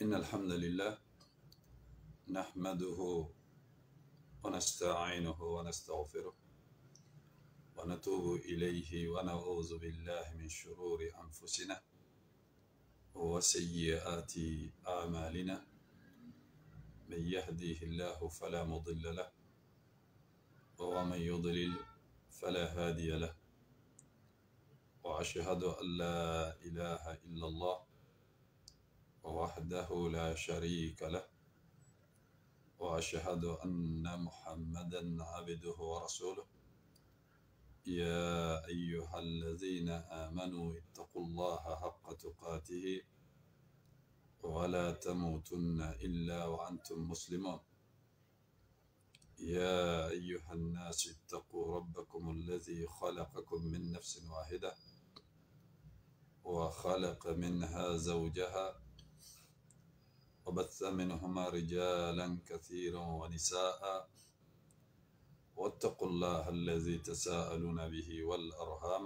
إن الحمد لله نحمده ونستعينه ونستغفره ونتوب إليه ونعوذ بالله من شرور أنفسنا وسيئات أعمالنا. من يهديه الله فلا مضل له ومن يضلل فلا هادي له، وأشهد أن لا إله إلا الله وحده لا شريك له، وأشهد أن محمدا عبده ورسوله. يا أيها الذين آمنوا اتقوا الله حق تقاته ولا تموتن إلا وأنتم مسلمون. يا أيها الناس اتقوا ربكم الذي خلقكم من نفس واحدة وخلق منها زوجها وبث منهما رجالا كثيرا ونساء، واتقوا الله الذي تساءلون به والأرحام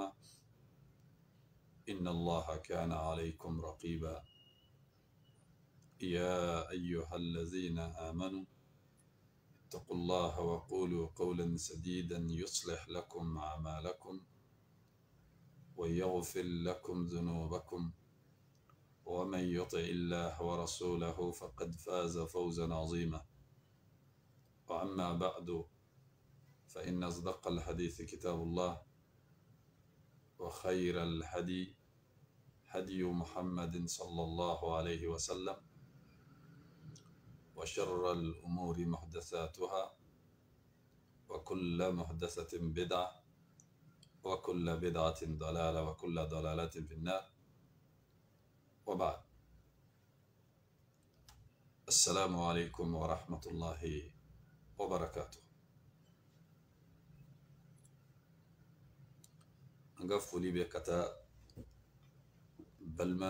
إن الله كان عليكم رقيبا. يا أيها الذين آمنوا اتقوا الله وقولوا قولا سديدا يصلح لكم أعمالكم ويغفر لكم ذنوبكم، ومن يطع الله ورسوله فقد فاز فوزا عظيما. وأما بعد، فإن أصدق الحديث كتاب الله، وخير الهدي هدي محمد صلى الله عليه وسلم، وشر الأمور محدثاتها، وكل محدثة بدعة، وكل بدعة ضلالة، وكل ضلالة في النار. وبعد، السلام عليكم ورحمة الله وبركاته. نقفل بكتا بلما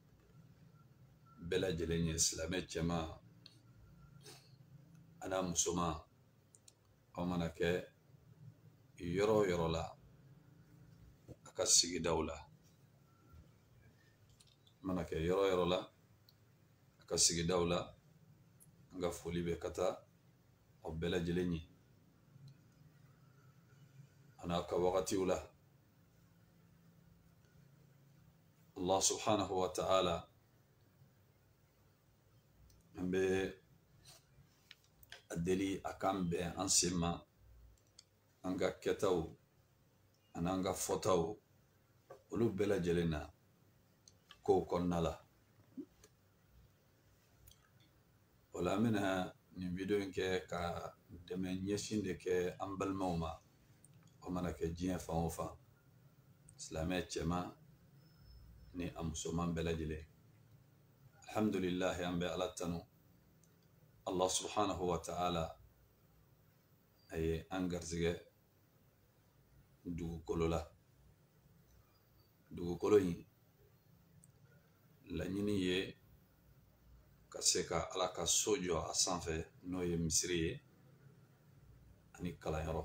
بلا جلين إسلامي جما أنا مسلمان ومنك يرو لا أكسي دولة منك يرو لا أكسي دولة نقفل بكتا وبلا جلين أنا كوغتي ولا الله سبحانه وتعالى الدلي أكام بأنسما أنغا كتاو أنغا فتاو ولو بلا جلنا كو كنا لا ولا منها نفيديو إنك كا دمين يشين دك أمبل موما ومنك جين فاوفا سلامات جما ni amusoman bela jele. Alhamdulillah ambe alatanu Allah subhanahu wa ta'ala ay angarzige dugu kolo yi la nyini ye kaseka ala ka sojo asanfe no ye misri ye ani kala yaro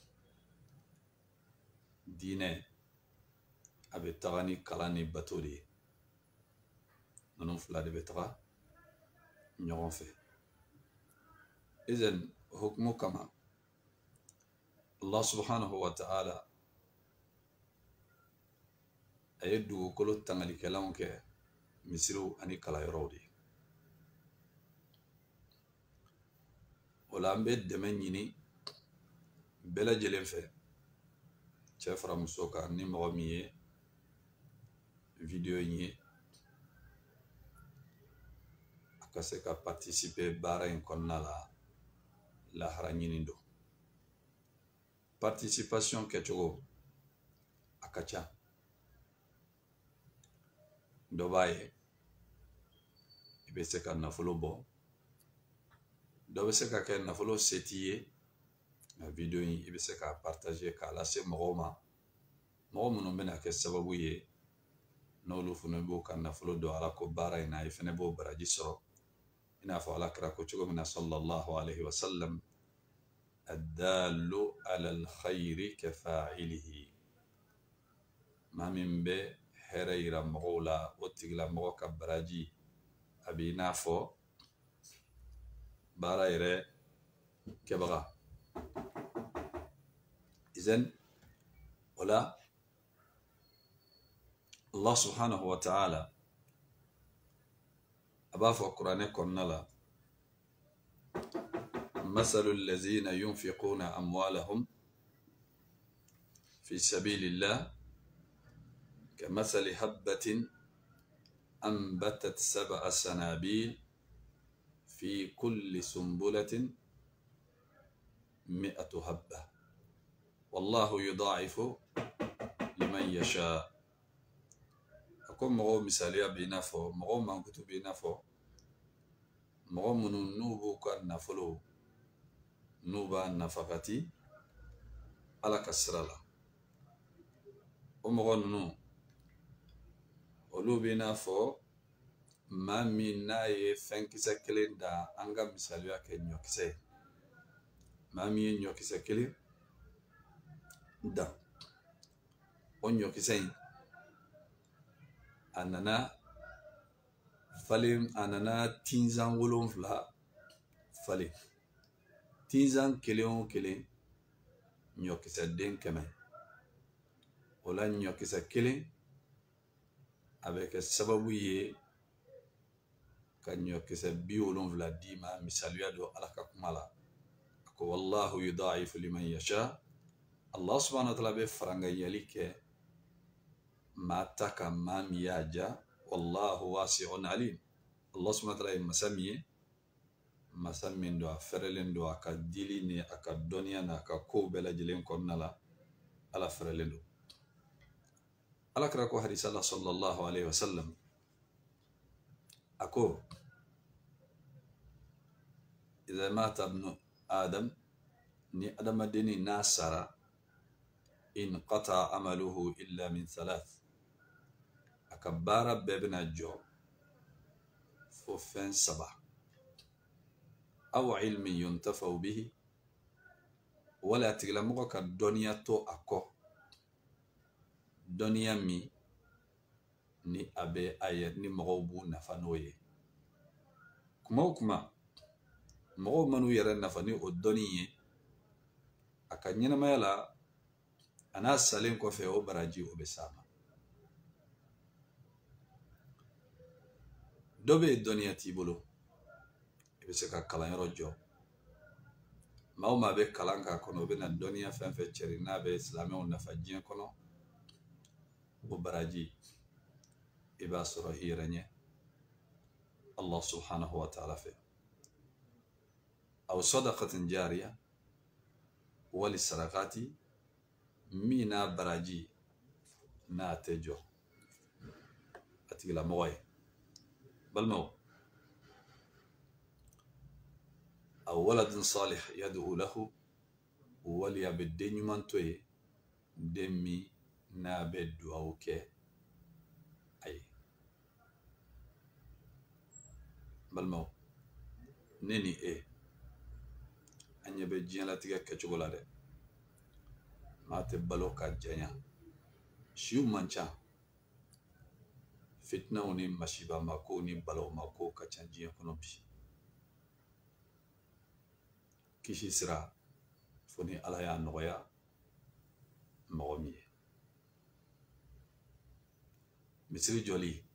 dine abe tagani kalani batoli nanon fula de betaga ñogon fe izen hukmu kama Allah subhanahu wa ta'ala ayedu kolo tangali kalam ke misru ani kala yorodi wala ambe demen ñini bela jelen fe chefra musoka ni momiye vidéo yi akase ka participer bara en konna la haranyini do participation kechogo akacha do baye ibe se ka nafulo bo do be se ka ke nafulo setiye na vidéo yi ibe se ka partager ka la se mogoma no mena ke sababu ye nolu funu bo kan nafulo do ala ko bara ina ifene bo baraji soro ina fa ala kra ko chugo mina sallallahu alaihi wasallam الدال على الخير كفاعله ما من به هريرا مغولا وتغلا مغوكا براجي abi n'a fɔ baara yɛrɛ kɛbaga izan ola Allah subhanahu wa ta'ala aba fɔ kuranɛ kɔnɔna la مثل الذين ينفقون أموالهم في سبيل الله كمثل حبة أنبتت 7 سنابل في كل سنبلة 100 حبة والله يضاعف لمن يشاء. أكون مغو مثاليا بينافو مغو منكتو بينافو مغو منو نوبو كان نفلو نوبا نفقتي على كسرلا ومغو نو olu bina fo ma min na ye fenkisa kelen da anga misaliya ke nyokise ma mi ye nyokise kelen da o nyokise anana falen anana tinzan wolonfla falen tinzan kelen o kelen nyokise den kɛmɛ ola nyokise kelen avec sababu ye ka nyokise 70 dima misaliya do alaka kumala ko wallahu yudaifu liman yasha. Allah subhanahu wa ta'ala be faranga yalike mataka mamiyaja wallahu wasi'un alim. Allah subhanahu wa ta'ala masamin do ferelen do aka dili ni aka donia na aka ko bela jilen konnala ala ferelen do ala kra ko hadith Allah sallallahu alaihi wasallam ako idha mata ibn adam ni adam dini nasara in qata amaluhu illa min 3 akabara bebna jo fo fen 7 aw ilmi yuntafau bihi wala tiglamugo ka dunya to ako dunya mi ni abe ayat ni magobu nafanoye kuma mago manu yara nafani o doniye akanyina mayala ana salen ko fe o baraji o be sama dobe dunya tibolo ibe se ka kalan yoro jo ma be kalan ka kono be na dunya fenfe cheri na be islamé on nafa jien kono o baraji iba soro hiranye Allah subhanahu wa ta'ala fe aw sadaqatin jariya wali sarakati mina baraji na tejo atigla moy balmo aw waladun salih yad'u lahu wali yabdin mantoy demi na beddu awke ay balmo neni anya be jiala tiga kecugola de mate balo ka janya shiu mancha fitna oni mashiba mako ni balo mako ka chanjia kono bi kishi sira foni ala ya noya magomi misri joli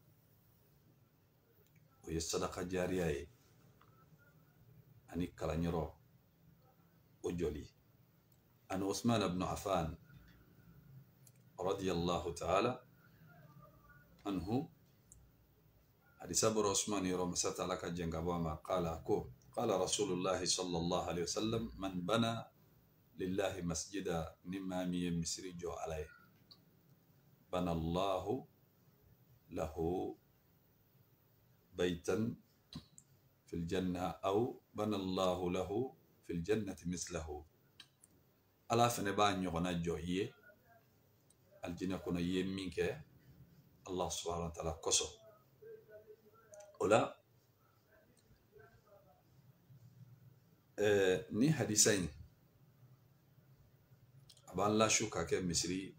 o ye sadaqa jariya ye ani kalanyoro o joli an Usman ibn Affan radiyallahu ta'ala anhu hadisa boro Usman yoro masata laka jenga bama qala rasulullah sallallahu alaihi wasallam man bana lillahi masjida nimami misri jo alay bana Allah له بيتا في الجنة أو بنى الله له في الجنة مثله ألا فنبان يغنى جوهية الجنة كنا يمينك الله سبحانه وتعالى قصر ولا ni hadisain aban la shuka ke misri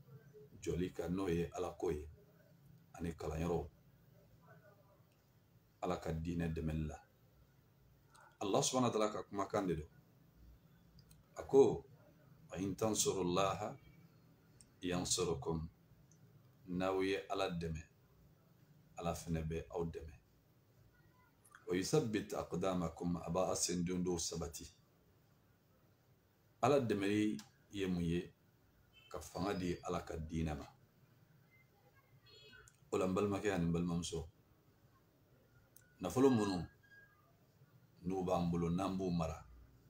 joli ka noye ala koye ani kalanyoro ala ka diinɛ dɛmɛli la. Allah subhanahu wa ta'ala ka kumakan de don. A ko wa in tansurullaha yansurukum. N'aw ye ala dɛmɛ, ala fɛnɛ bɛ aw dɛmɛ. wa yuthabbit aqdamakum, a b'a sen dɔw sabati. ala dɛmɛli ye mun ye? Ka fanga di ala ka diinɛ ma. O la n balimakɛ ani n balimamuso, nafolo minnu n'u b'an bolo n'an b'u mara,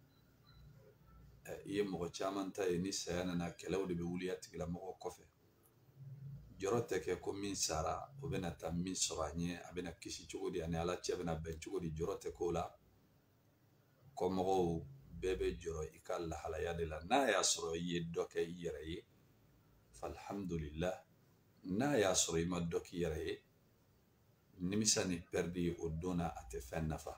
i ye mɔgɔ caman ta ye ni saya nana kɛlɛw de bɛ wuli a tigilamɔgɔ kɔfɛ. Jɔrɔ tɛ kɛ ko min sara o bɛna taa min sɔrɔ a ɲɛ, a bɛna kisi cogo di, ani ala cɛ bɛna bɛn cogo di. Jɔrɔ tɛ k'o la. Kɔmɔgɔw bɛɛ bɛ jɔrɔ i ka lahalaya de la. N'a y'a sɔrɔ i ye dɔ kɛ i yɛrɛ ye, falhamdulillah. N'a y'a sɔrɔ i ma dɔ k'i yɛrɛ ye, nimisa ni pɛridi o don na a tɛ fɛn nafa.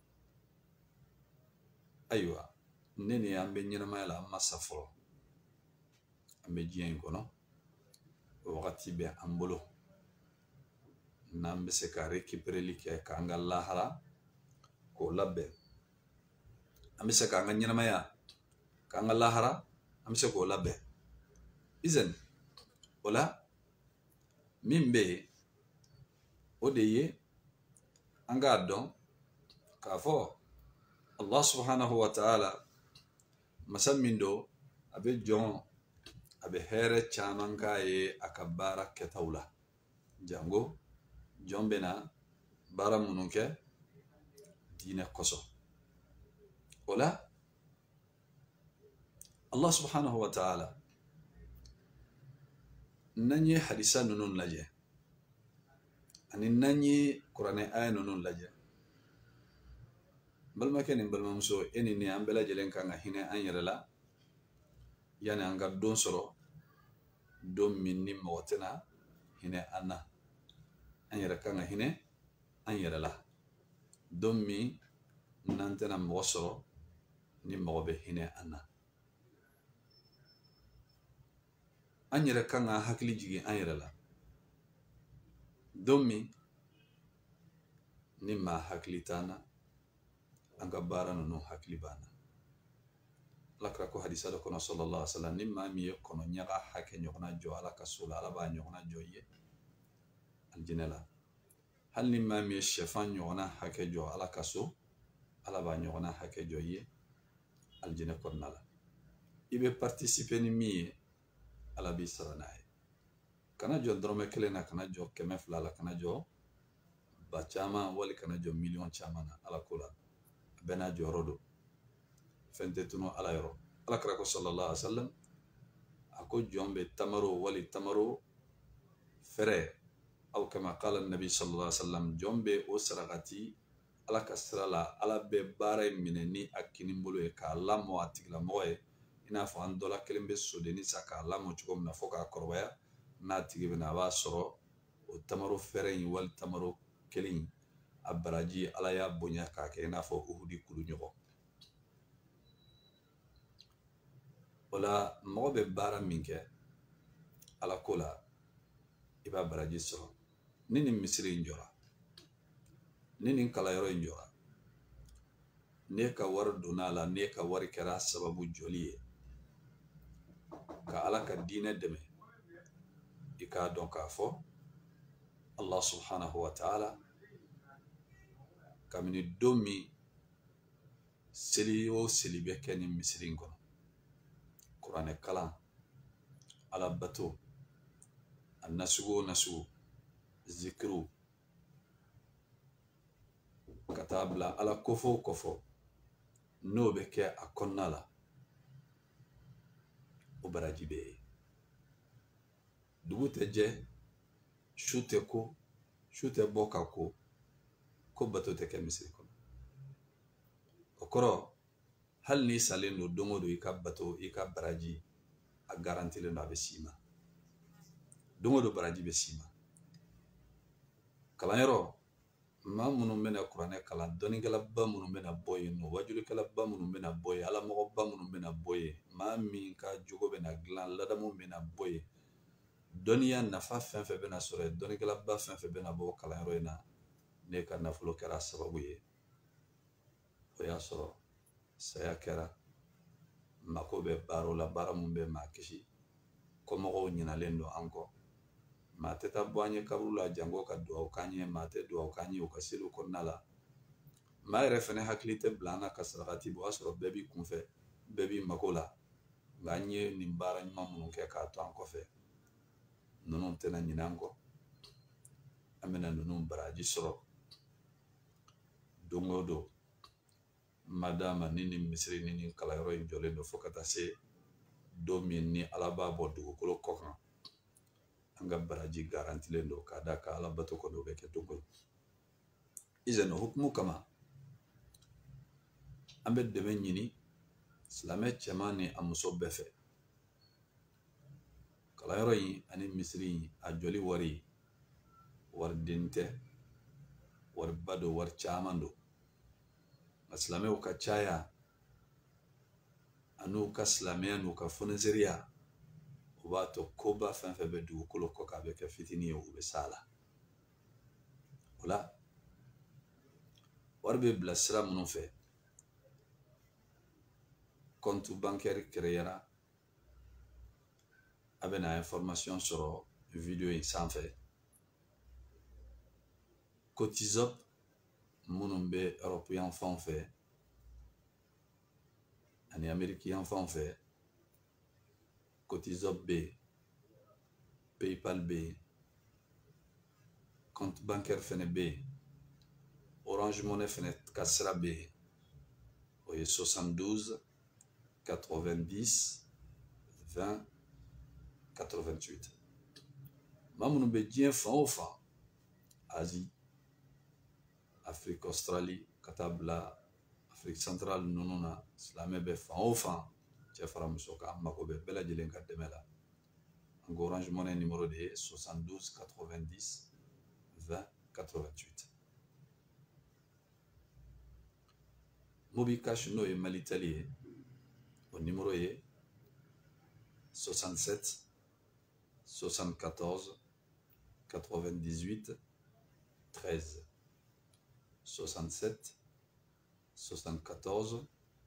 Ayiwa, ne ni an bɛ ɲɛnamaya la, an ma sa fɔlɔ. An bɛ diɲɛ in kɔnɔ, o wagati bɛ an bolo. N'an bɛ se ka récupérer kɛ k'an ka lahara k'o labɛn, an bɛ se k'an ka ɲɛnamaya k'an ka lahara an bɛ se k'o labɛn. Izan, o la min bɛ yen, o de ye an k'a dɔn k'a fɔ Allah subhanahu wa ta'ala masa min don, a bɛ jɔn, a bɛ hɛrɛ caman k'a ye a ka baara kɛtaw la. Jango jɔn bɛ na baara minnu kɛ diinɛ kosɔn. O la Allah subhanahu wa ta'ala, n'an ye hadisa ninnu lajɛ ani n'an ye kuranɛ aya ninnu lajɛ, balimakɛ ni balimamuso, e ni ne an bɛɛ lajɛlen kan ka hinɛ an yɛrɛ la yani an ka don sɔrɔ, don min ni mɔgɔ tɛna hinɛ an na. An yɛrɛ kan ka hinɛ an yɛrɛ la, don min n'an tɛna mɔgɔ sɔrɔ ni mɔgɔ bɛ hinɛ an na. An yɛrɛ kan ka hakili jigin an yɛrɛ la, don min ni maa hakili t'an na, an ka baara ninnu hakili b'an na. Alakira ko hadisa dɔ kɔnɔ sallallahu alaihi wa sallam, ni maa min ye kɔnɔ ɲaga hakɛ ɲɔgɔnna jɔ ala ka so la, ala b'a ɲɔgɔnna jɔ i ye alijinɛ la. Hali ni maa min ye sɛfan ɲɔgɔnna hakɛ jɔ ala ka so, ala b'a ɲɔgɔnna hakɛ jɔ i ye alijinɛ kɔnɔna la. I bɛ participer ni min ye, ala b'i sara n'a ye. Kana jɔ dɔrɔmɛ kelen na, kana jɔ 200 la, kana jɔ ba caman, wali kana jɔ miliyɔn caman na. Ala ko la, a bɛɛ n'a jɔyɔrɔ don. Fɛn tɛ tunu ala yɔrɔ. Alakira ko sallallahu alaihi wa sallam, a ko jɔn bɛ tamaro wali tamaro fɛrɛ, aw kama qala nabi sallallahu alaihi wa sallam, jɔn bɛ o sarakati ala ka sira la, ala bɛ baara in minɛ ni a kini bolo ye k'a lamɔ a tigilamɔgɔ ye, i n'a fɔ an dɔla kelen bɛ sodenni sa k'a lamɔ cogo min na fɔ k'a kɔrɔbaya. N'a tigi bɛ na, a b'a sɔrɔ o tamaro fɛrɛ in wali tamaro kelen, a baraji ala y'a bonya k'a kɛ i n'a fɔ uhudi kulu ɲɔgɔn. O la mɔgɔ bɛ baara min kɛ ala ko la, i b'a baraji sɔrɔ. Ni nin misiri in jɔra, ni nin kalayɔrɔ in jɔra, ne ka wari donna a la, ne ka wari kɛra sababu jɔli ye ka ala ka diinɛ dɛmɛ, i k'a dɔn k'a fɔ Allah subhanahu wa ta'ala kabini don min seli o seli bɛ kɛ nin misiri in kɔnɔ, kuranɛ kalan, ala bato, a nasugu o nasugu, zikiru, ka taa bila ala kofɔ o kofɔ, n'o bɛ kɛ a kɔnɔna la, o baraji bɛ yen. Dugu tɛ jɛ, su tɛ ko, su tɛ bɔ ka ko bato tɛ kɛ misiri kɔnɔ. O kɔrɔ, hali n'i salen don don o don i ka bato, i ka baraji, a garantilen don a bɛ s'i ma. Don o don baraji bɛ s'i ma. Kalanyɔrɔ, maa minnu bɛna kuranɛ kalan, dɔnnikɛlaba minnu bɛna bɔ yen nɔ, wajulikɛlaba minnu bɛna bɔ yen, alamɔgɔba minnu bɛna bɔ yen, maa min ka jogo bɛna dilan, ladamu bɛna bɔ yen, dɔnniya nafa fɛn fɛn bɛna sɔrɔ yen, dɔnnikɛlaba fɛn fɛn bɛna bɔ kalanyɔrɔ in na, ne ka nafolo kɛra sababu ye o y'a sɔrɔ saya kɛra mako bɛ baaraw la baara mun bɛ maa kisi kɔmɔgɔw ɲinalen don an kɔ maa tɛ taa bɔ an ye kaburu la janko ka duwawu k'an ye maa tɛ duwawu k'an ye u ka seliw kɔnɔna la maa yɛrɛ fɛnɛ hakili tɛ bila an na ka sarakati bɔ o y'a sɔrɔ bɛɛ b'i kunfɛ bɛɛ b'i mako la nka an ye nin baara ɲuman minnu kɛ k'a to an kɔfɛ ninnu tɛna ɲinɛ an kɔ an bɛna ninnu baraji sɔrɔ don o don madama ni nin misiri ni nin kalayɔrɔ in jɔlen don fo ka taa se don min ni ala b'a bɔ dugukolo kɔ kan an ka baraji garantilen don k'a da ka ala bato kɔnɔ o bɛ kɛ don o izan o hukumu kama an bɛ dɛmɛ ɲini silamɛ cɛman ni a muso bɛɛ fɛ kalayɔrɔ in ani misiri in a jɔli wari den tɛ wariba don wari caman don nka silamɛw ka caya an'u ka silamɛya n'u ka fonɛseriya o b'a to koba fɛn fɛn bɛ dugukolo kɔ k'a bɛ kɛ fitinin ye u bɛ s'a la o la wari bɛ bila sira minnu fɛ compte bancaire créera a bɛna information sɔrɔ video in sanfɛ Cotisop minnu bɛ Europe yan fanw fɛ ani Amérique yan fanw fɛ Cotisop bɛ yen PayPal bɛ yen compte bancaire fɛnɛ bɛ yen Orange Money fɛnɛ ka sira bɛ yen o ye 72 90 20 88 maa minnu bɛ diɲɛ fan o fan Asie Afrique Australie ka taa bila Afrique centrale ninnu na silamɛ bɛ fan o fan cɛ fara muso kan an mako bɛ bɛɛ lajɛlen ka dɛmɛ la an ko Orange Money numéro de ye 72 90 20 88 Mobi Cash n'o ye Mali Teli ye o numéro ye 67 74 98 13 67 74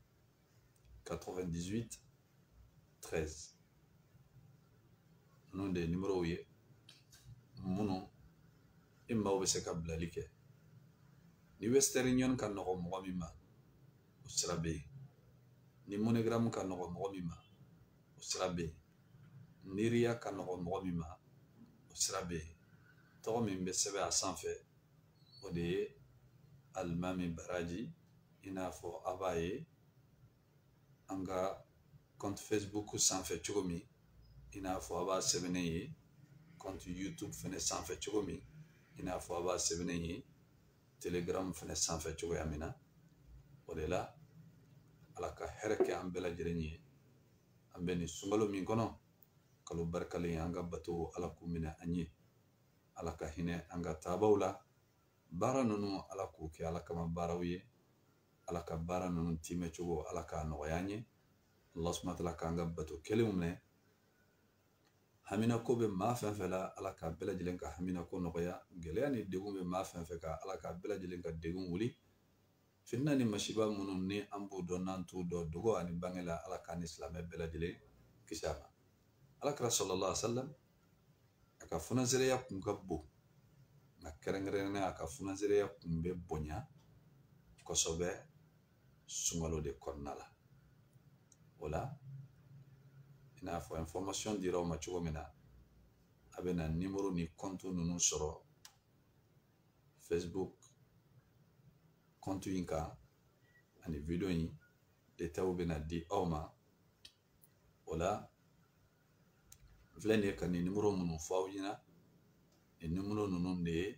98 13 ninnu de ye numérow ye minnu i maaw bɛ se ka bilali kɛ ni Western Union ka nɔgɔ mɔgɔ min ma o sira bɛ yen ni MoneyGram ka nɔgɔ mɔgɔ min ma o sira bɛ yen ni Ria ka nɔgɔ mɔgɔ min ma o sira bɛ yen tɔgɔ min bɛ sɛbɛn a sanfɛ o de ye Alimami Baraji i n'a fɔ a b'a ye an ka compte Facebook sanfɛ cogo min i n'a fɔ a b'a sɛbɛnnen ye compte YouTube fɛnɛ sanfɛ cogo min i n'a fɔ a b'a sɛbɛnnen ye Telegram fɛnɛ sanfɛ cogoya min na o de la ala ka hɛrɛ kɛ an bɛɛ lajɛlen ye an bɛ nin sunkalo min kɔnɔ kalo barikalen an ka bato ala k'u minɛ an ye ala ka hinɛ an ka taabaw la baara ninnu ala k'u kɛ ala kama baaraw ye ala ka baara ninnu timɛ cogo ala k'a nɔgɔya an ye Allah subhanahu wa ta'ala k'an ka bato kelenw minɛ hamina ko bɛ maa fɛn fɛn la ala ka bɛɛ lajɛlen ka hamina ko nɔgɔya gɛlɛya ni degun bɛ maa fɛn fɛn kan ala ka bɛɛ lajɛlen ka degun wuli fitna ni masiba minnu ni an b'u dɔn n'an t'u dɔn dogo ani bange la ala k'an ni silamɛ bɛɛ lajɛlen kisi a ma alakira sallallahu alaihi wa sallam a ka funasereya kun ka bon nka kɛrɛnkɛrɛnnenya a ka funasereya kun bɛ bonya kosɛbɛ sunkalo de kɔnɔna la o la i n'a fɔ information dira aw ma cogo min na a bɛ na numéro ni compte ninnu sɔrɔ Facebook compte in kan ani video in détails bɛ na di aw ma o la n filɛ nin ye ka nin numéro minnu fɔ aw ɲɛna nin numéro ninnu de ye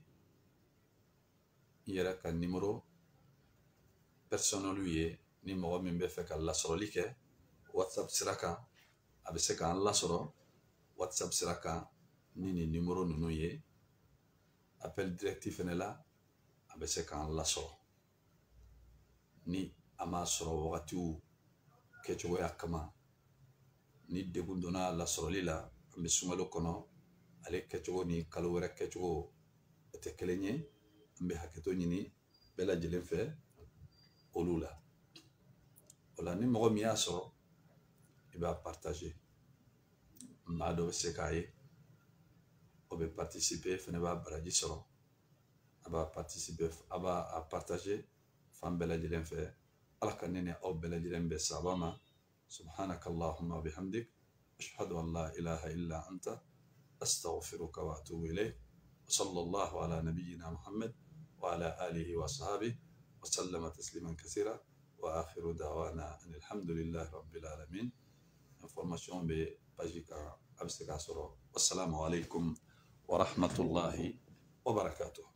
n yɛrɛ ka numéro personnel ye ni mɔgɔ min bɛ fɛ ka lasɔrɔli kɛ WhatsApp sira kan a bɛ se k'an lasɔrɔ WhatsApp sira kan ni nin numéro ninnu ye appel direct fɛnɛ la a bɛ se k'an lasɔrɔ ni a m'a sɔrɔ wagatiw kɛcogoya kama ni degun donna lasɔrɔli la an bɛ sunkalo kɔnɔ ale kɛcogo ni kalo wɛrɛ kɛcogo o tɛ kelen ye an bɛ hakɛto ɲini bɛɛ lajɛlen fɛ olu la. O la ni mɔgɔ min y'a sɔrɔ i b'a partager, maa dɔ bɛ se k'a ye o bɛ participer fɛnɛ b'a baraji sɔrɔ, a b'a participer, a b'a partager fan bɛɛ lajɛlen fɛ. Ala ka ne ni aw bɛɛ lajɛlen bɛ sababa ma. Subhanaka Allahumma bihamdik ashhadu an la ilaha illa anta astaghfiruka wa atubu ilayk. Wa sallallahu ala nabiyyina Muhammad wa ala alihi wa sahbihi wa sallama tasliman kaseera wa akhiru da'wana alhamdulillahi rabbil alamin. Information bɛ page kan a bɛ se k'a sɔrɔ. Wassalamu alaikum wa rahmatullahi wa barakatuh.